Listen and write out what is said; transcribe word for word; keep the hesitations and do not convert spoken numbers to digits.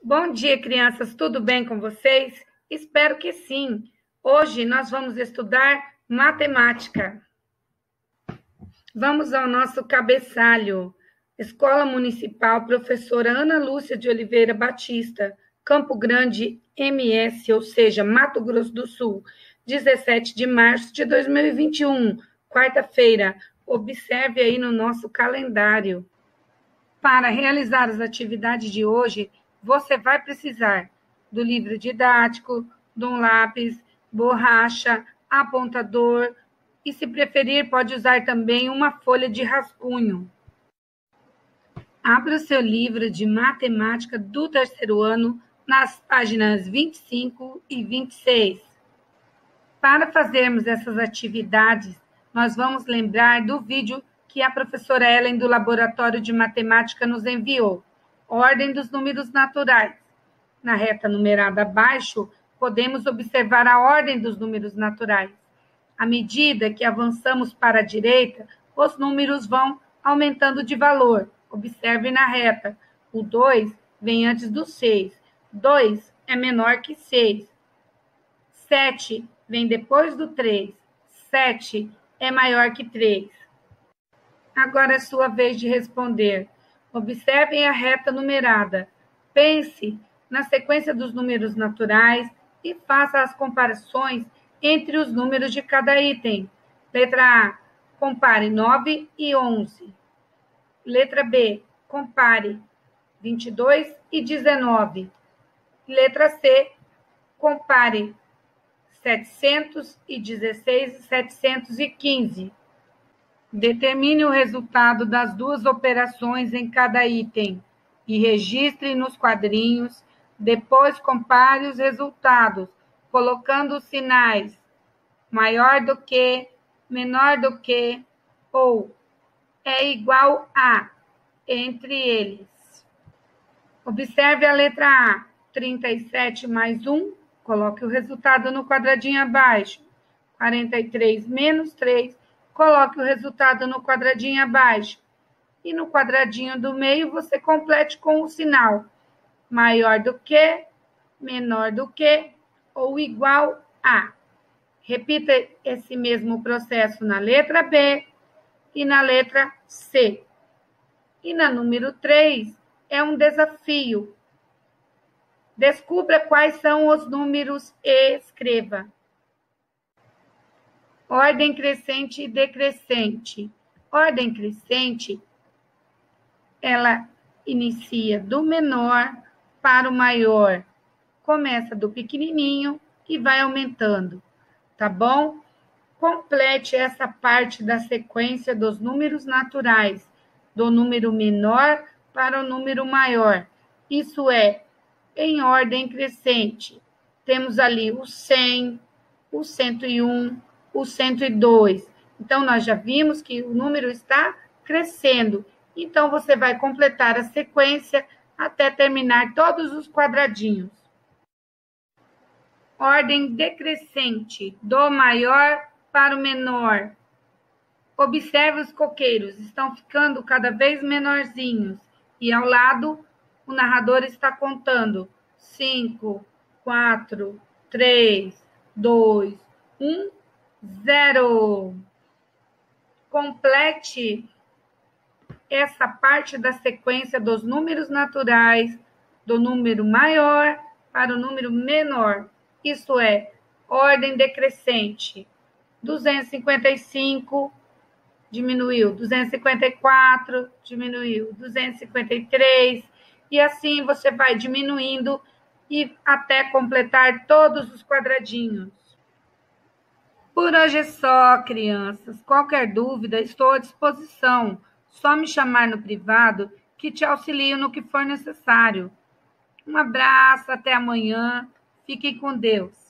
Bom dia, crianças. Tudo bem com vocês? Espero que sim. Hoje nós vamos estudar matemática. Vamos ao nosso cabeçalho. Escola Municipal Professora Ana Lúcia de Oliveira Batista, Campo Grande, M S, ou seja, Mato Grosso do Sul, dezessete de março de dois mil e vinte e um, quarta-feira. Observe aí no nosso calendário. Para realizar as atividades de hoje, você vai precisar do livro didático, de um lápis, borracha, apontador e, se preferir, pode usar também uma folha de rascunho. Abra o seu livro de matemática do terceiro ano nas páginas vinte e cinco e vinte e seis. Para fazermos essas atividades, nós vamos lembrar do vídeo que a professora Ellen do Laboratório de Matemática nos enviou. Ordem dos números naturais. Na reta numerada abaixo, podemos observar a ordem dos números naturais. À medida que avançamos para a direita, os números vão aumentando de valor. Observe na reta. O dois vem antes do seis. dois é menor que seis. sete vem depois do três. sete é maior que três. Agora é sua vez de responder. Observem a reta numerada. Pense na sequência dos números naturais e faça as comparações entre os números de cada item. Letra A, compare nove e onze. Letra B, compare vinte e dois e dezenove. Letra C, compare setecentos e dezesseis e setecentos e quinze. Determine o resultado das duas operações em cada item e registre nos quadrinhos. Depois, compare os resultados, colocando os sinais maior do que, menor do que ou é igual a entre eles. Observe a letra A. trinta e sete mais um, coloque o resultado no quadradinho abaixo. quarenta e três menos três, coloque o resultado no quadradinho abaixo. E no quadradinho do meio, você complete com o sinal maior do que, menor do que ou igual a. Repita esse mesmo processo na letra B e na letra C. E na número três, é um desafio. Descubra quais são os números e escreva. Ordem crescente e decrescente. Ordem crescente, ela inicia do menor para o maior. Começa do pequenininho e vai aumentando, tá bom? Complete essa parte da sequência dos números naturais, do número menor para o número maior. Isso é, em ordem crescente. Temos ali o cem, o cento e um, o cento e dois. Então, nós já vimos que o número está crescendo. Então, você vai completar a sequência até terminar todos os quadradinhos. Ordem decrescente, do maior para o menor. Observe os coqueiros, estão ficando cada vez menorzinhos. E ao lado, o narrador está contando. cinco, quatro, três, dois, um, zero. Complete essa parte da sequência dos números naturais, do número maior para o número menor. Isso é, ordem decrescente. duzentos e cinquenta e cinco, diminuiu. duzentos e cinquenta e quatro, diminuiu. duzentos e cinquenta e três, e assim você vai diminuindo e até completar todos os quadradinhos. Por hoje é só, crianças. Qualquer dúvida, estou à disposição. Só me chamar no privado que te auxilio no que for necessário. Um abraço, até amanhã. Fiquem com Deus.